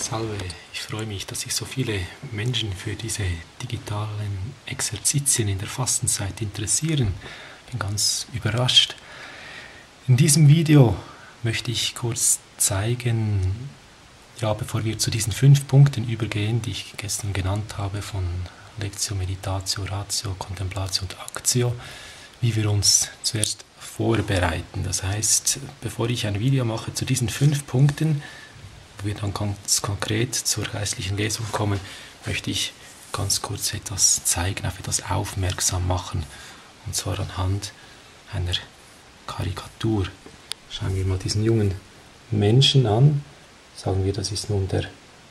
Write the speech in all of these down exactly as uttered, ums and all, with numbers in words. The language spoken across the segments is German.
Salve, ich freue mich, dass sich so viele Menschen für diese digitalen Exerzitien in der Fastenzeit interessieren. Ich bin ganz überrascht. In diesem Video möchte ich kurz zeigen, ja, bevor wir zu diesen fünf Punkten übergehen, die ich gestern genannt habe, von Lectio, Meditatio, Ratio, Contemplatio und Actio, wie wir uns zuerst vorbereiten. Das heißt, bevor ich ein Video mache zu diesen fünf Punkten, wo wir dann ganz konkret zur geistlichen Lesung kommen, möchte ich ganz kurz etwas zeigen, auf etwas aufmerksam machen. Und zwar anhand einer Karikatur. Schauen wir mal diesen jungen Menschen an. Sagen wir, das ist nun der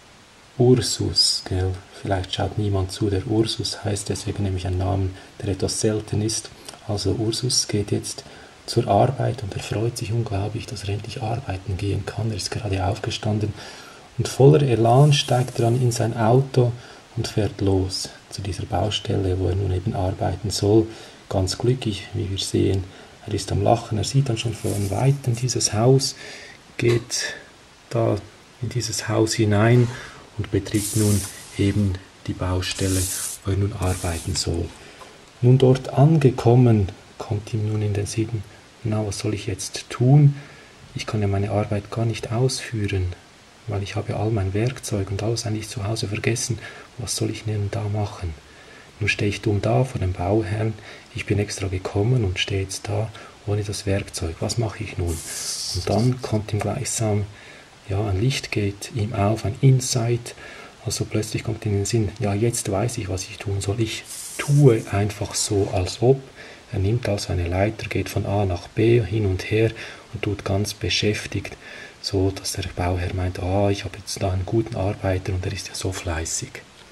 Ursus. Gell? Vielleicht schaut niemand zu. Der Ursus heißt deswegen nämlich ein Name, der etwas selten ist. Also Ursus geht jetzt zur Arbeit und er freut sich unglaublich, dass er endlich arbeiten gehen kann. Er ist gerade aufgestanden und voller Elan steigt er dann in sein Auto und fährt los zu dieser Baustelle, wo er nun eben arbeiten soll. Ganz glücklich, wie wir sehen. Er ist am Lachen, er sieht dann schon von Weitem dieses Haus, geht da in dieses Haus hinein und betritt nun eben die Baustelle, wo er nun arbeiten soll. Nun dort angekommen, kommt ihm nun in den Sinn, na, was soll ich jetzt tun? Ich kann ja meine Arbeit gar nicht ausführen, weil ich habe ja all mein Werkzeug und alles eigentlich zu Hause vergessen. Was soll ich denn da machen? Nun stehe ich dumm da vor dem Bauherrn. Ich bin extra gekommen und stehe jetzt da ohne das Werkzeug. Was mache ich nun? Und dann kommt ihm gleichsam, ja, ein Licht geht ihm auf, ein Insight. Also plötzlich kommt ihm in den Sinn, ja, jetzt weiß ich, was ich tun soll. Ich tue einfach so, als ob. Er nimmt also eine Leiter, geht von A nach B hin und her und tut ganz beschäftigt, so dass der Bauherr meint, ah, ich habe jetzt da einen guten Arbeiter und er ist ja so fleißig.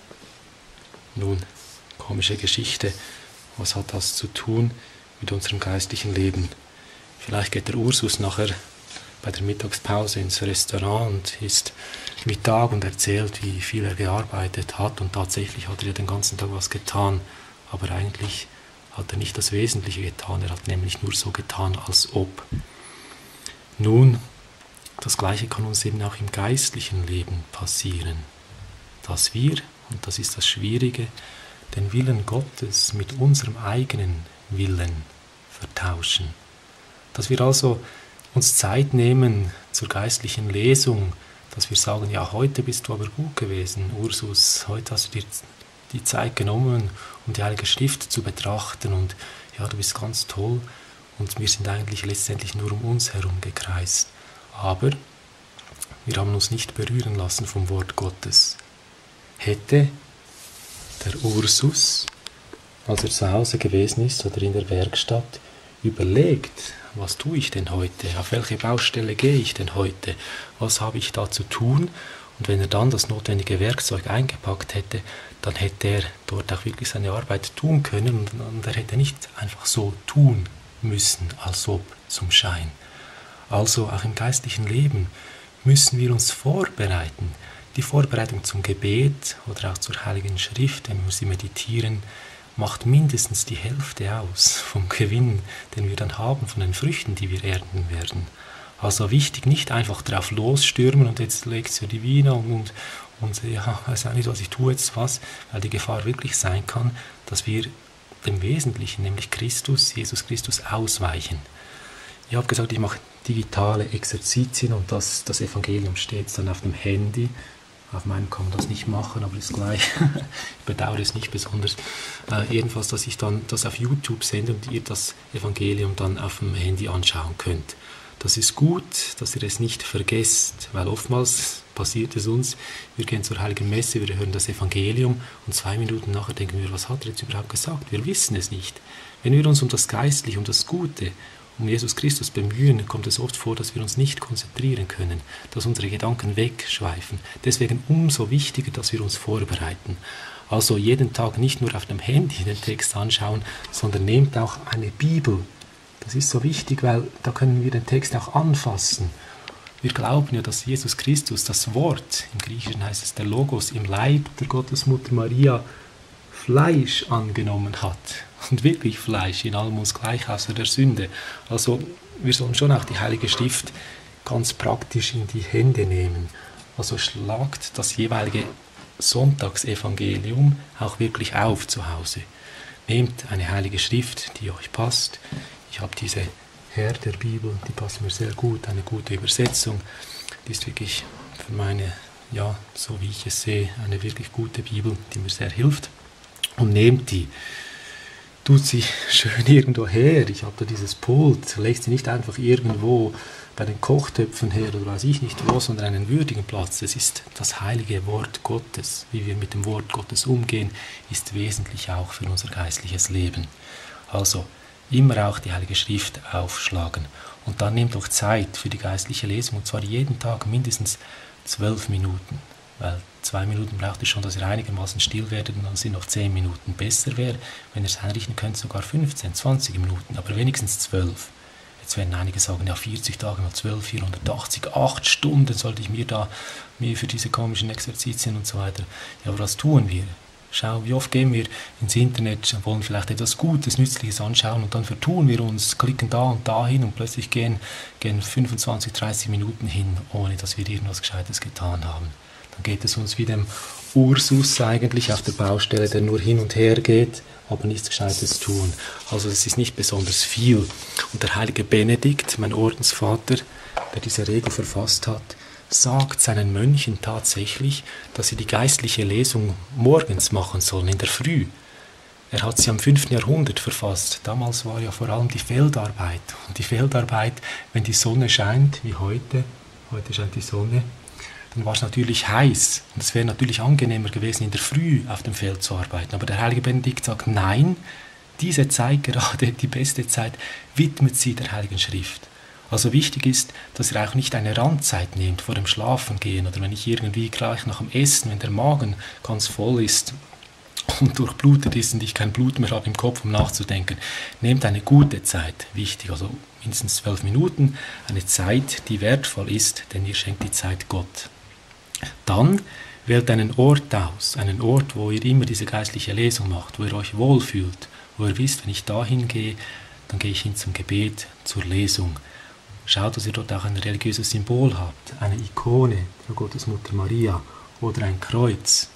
Nun, komische Geschichte, was hat das zu tun mit unserem geistlichen Leben? Vielleicht geht der Ursus nachher bei der Mittagspause ins Restaurant und isst Mittag und erzählt, wie viel er gearbeitet hat, und tatsächlich hat er ja den ganzen Tag was getan, aber eigentlich hat er nicht das Wesentliche getan, er hat nämlich nur so getan, als ob. Nun, das Gleiche kann uns eben auch im geistlichen Leben passieren, dass wir, und das ist das Schwierige, den Willen Gottes mit unserem eigenen Willen vertauschen. Dass wir also uns Zeit nehmen zur geistlichen Lesung, dass wir sagen, ja, heute bist du aber gut gewesen, Ursus, heute hast du dir die Zeit genommen, um die Heilige Schrift zu betrachten, und ja, du bist ganz toll, und wir sind eigentlich letztendlich nur um uns herum gekreist. Aber wir haben uns nicht berühren lassen vom Wort Gottes. Hätte der Ursus, als er zu Hause gewesen ist oder in der Werkstatt, überlegt, was tue ich denn heute, auf welche Baustelle gehe ich denn heute, was habe ich da zu tun, und wenn er dann das notwendige Werkzeug eingepackt hätte, dann hätte er dort auch wirklich seine Arbeit tun können, und, und er hätte nicht einfach so tun müssen, als ob zum Schein. Also auch im geistlichen Leben müssen wir uns vorbereiten. Die Vorbereitung zum Gebet oder auch zur Heiligen Schrift, wenn wir sie meditieren, macht mindestens die Hälfte aus vom Gewinn, den wir dann haben, von den Früchten, die wir ernten werden. Also wichtig, nicht einfach drauf losstürmen und jetzt Lectio Divina und, und, und ja, ich weiß auch nicht, was ich tue jetzt was, weil die Gefahr wirklich sein kann, dass wir dem Wesentlichen, nämlich Christus, Jesus Christus, ausweichen. Ich habe gesagt, ich mache digitale Exerzitien und das, das Evangelium steht dann auf dem Handy. Auf meinem kann man das nicht machen, aber ist gleich. Ich bedauere es nicht besonders. Äh, jedenfalls, dass ich dann das auf YouTube sende und ihr das Evangelium dann auf dem Handy anschauen könnt. Das ist gut, dass ihr es nicht vergesst, weil oftmals passiert es uns, wir gehen zur Heiligen Messe, wir hören das Evangelium und zwei Minuten nachher denken wir, was hat er jetzt überhaupt gesagt? Wir wissen es nicht. Wenn wir uns um das Geistliche, um das Gute, um Jesus Christus bemühen, kommt es oft vor, dass wir uns nicht konzentrieren können, dass unsere Gedanken wegschweifen. Deswegen umso wichtiger, dass wir uns vorbereiten. Also jeden Tag nicht nur auf dem Handy den Text anschauen, sondern nehmt auch eine Bibel. Das ist so wichtig, weil da können wir den Text auch anfassen. Wir glauben ja, dass Jesus Christus, das Wort, im Griechischen heißt es der Logos, im Leib der Gottesmutter Maria Fleisch angenommen hat. Und wirklich Fleisch, in allem uns gleich außer der Sünde. Also wir sollen schon auch die Heilige Schrift ganz praktisch in die Hände nehmen. Also schlagt das jeweilige Sonntagsevangelium auch wirklich auf zu Hause. Nehmt eine heilige Schrift, die euch passt. Ich habe diese Herr der Bibel, die passt mir sehr gut, eine gute Übersetzung. Die ist wirklich für meine, ja, so wie ich es sehe, eine wirklich gute Bibel, die mir sehr hilft. Und nehmt die. Tut sie schön irgendwo her. Ich habe da dieses Pult. Legt sie nicht einfach irgendwo bei den Kochtöpfen her oder weiß ich nicht wo, sondern einen würdigen Platz. Es ist das heilige Wort Gottes. Wie wir mit dem Wort Gottes umgehen, ist wesentlich auch für unser geistliches Leben. Also immer auch die Heilige Schrift aufschlagen. Und dann nehmt euch Zeit für die geistliche Lesung, und zwar jeden Tag mindestens zwölf Minuten. Weil zwei Minuten braucht es schon, dass ihr einigermaßen still werdet, und dann sind noch zehn Minuten. Besser wäre, wenn ihr es einrichten könnt, sogar fünfzehn, zwanzig Minuten, aber wenigstens zwölf. Jetzt werden einige sagen, ja, vierzig Tage mal zwölf, vierhundertachtzig, acht Stunden sollte ich mir da mir für diese komischen Exerzitien und so weiter. Ja, aber was tun wir? Schau, wie oft gehen wir ins Internet, wollen vielleicht etwas Gutes, Nützliches anschauen, und dann vertun wir uns, klicken da und da hin, und plötzlich gehen, gehen fünfundzwanzig, dreißig Minuten hin, ohne dass wir irgendwas Gescheites getan haben. Dann geht es uns wie dem Ursus eigentlich auf der Baustelle, der nur hin und her geht, aber nichts Gescheites tun. Also das ist nicht besonders viel. Und der heilige Benedikt, mein Ordensvater, der diese Regel verfasst hat, sagt seinen Mönchen tatsächlich, dass sie die geistliche Lesung morgens machen sollen, in der Früh. Er hat sie am fünften Jahrhundert verfasst. Damals war ja vor allem die Feldarbeit. Und die Feldarbeit, wenn die Sonne scheint, wie heute, heute scheint die Sonne, dann war es natürlich heiß. Und es wäre natürlich angenehmer gewesen, in der Früh auf dem Feld zu arbeiten. Aber der heilige Benedikt sagt, nein, diese Zeit, gerade die beste Zeit, widmet sie der Heiligen Schrift. Also wichtig ist, dass ihr auch nicht eine Randzeit nehmt vor dem Schlafengehen, oder wenn ich irgendwie gleich nach dem Essen, wenn der Magen ganz voll ist und durchblutet ist und ich kein Blut mehr habe im Kopf, um nachzudenken. Nehmt eine gute Zeit, wichtig, also mindestens zwölf Minuten, eine Zeit, die wertvoll ist, denn ihr schenkt die Zeit Gott. Dann wählt einen Ort aus, einen Ort, wo ihr immer diese geistliche Lesung macht, wo ihr euch wohlfühlt, wo ihr wisst, wenn ich da hingehe, dann gehe ich hin zum Gebet, zur Lesung. Schaut, dass ihr dort auch ein religiöses Symbol habt, eine Ikone der Gottesmutter Maria oder ein Kreuz.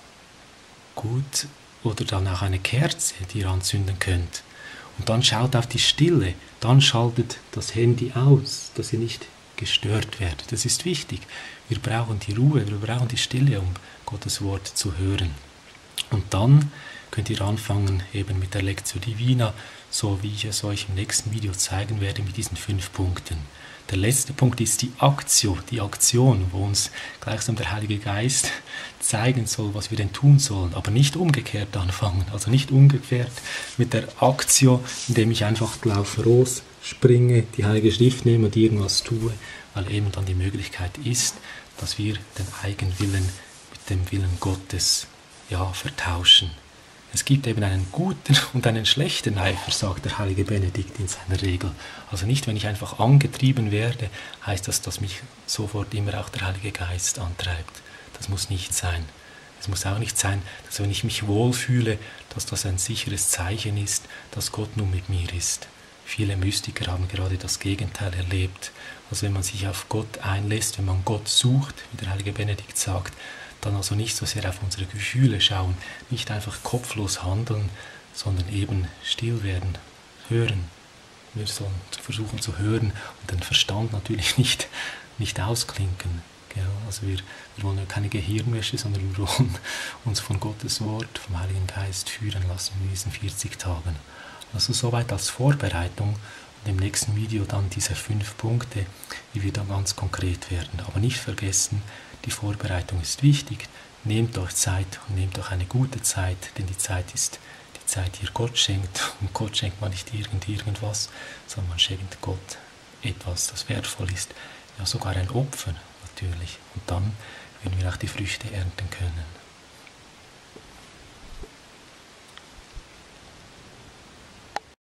Gut, oder dann auch eine Kerze, die ihr anzünden könnt. Und dann schaut auf die Stille, dann schaltet das Handy aus, dass ihr nicht gestört werdet. Das ist wichtig. Wir brauchen die Ruhe, wir brauchen die Stille, um Gottes Wort zu hören. Und dann könnt ihr anfangen eben mit der Lectio Divina, so wie ich es euch im nächsten Video zeigen werde, mit diesen fünf Punkten. Der letzte Punkt ist die Aktio, die Aktion, wo uns gleichsam der Heilige Geist zeigen soll, was wir denn tun sollen, aber nicht umgekehrt anfangen, also nicht umgekehrt mit der Aktio, indem ich einfach drauf losspringe, die Heilige Schrift nehme und irgendwas tue, weil eben dann die Möglichkeit ist, dass wir den Eigenwillen mit dem Willen Gottes ja, vertauschen. Es gibt eben einen guten und einen schlechten Eifer, sagt der heilige Benedikt in seiner Regel. Also nicht, wenn ich einfach angetrieben werde, heißt das, dass mich sofort immer auch der Heilige Geist antreibt. Das muss nicht sein. Es muss auch nicht sein, dass wenn ich mich wohlfühle, dass das ein sicheres Zeichen ist, dass Gott nun mit mir ist. Viele Mystiker haben gerade das Gegenteil erlebt. Also wenn man sich auf Gott einlässt, wenn man Gott sucht, wie der heilige Benedikt sagt, dann also nicht so sehr auf unsere Gefühle schauen, nicht einfach kopflos handeln, sondern eben still werden, hören. Wir sollen versuchen zu hören und den Verstand natürlich nicht, nicht ausklinken. Gell? Also wir, wir wollen ja keine Gehirnwäsche, sondern wir wollen uns von Gottes Wort, vom Heiligen Geist führen lassen in diesen vierzig Tagen. Also soweit als Vorbereitung und im nächsten Video dann diese fünf Punkte, wie wir dann ganz konkret werden. Aber nicht vergessen, die Vorbereitung ist wichtig. Nehmt euch Zeit und nehmt euch eine gute Zeit, denn die Zeit ist die Zeit, die ihr Gott schenkt. Und Gott schenkt man nicht irgend irgendwas, sondern man schenkt Gott etwas, das wertvoll ist. Ja, sogar ein Opfer natürlich. Und dann werden wir auch die Früchte ernten können.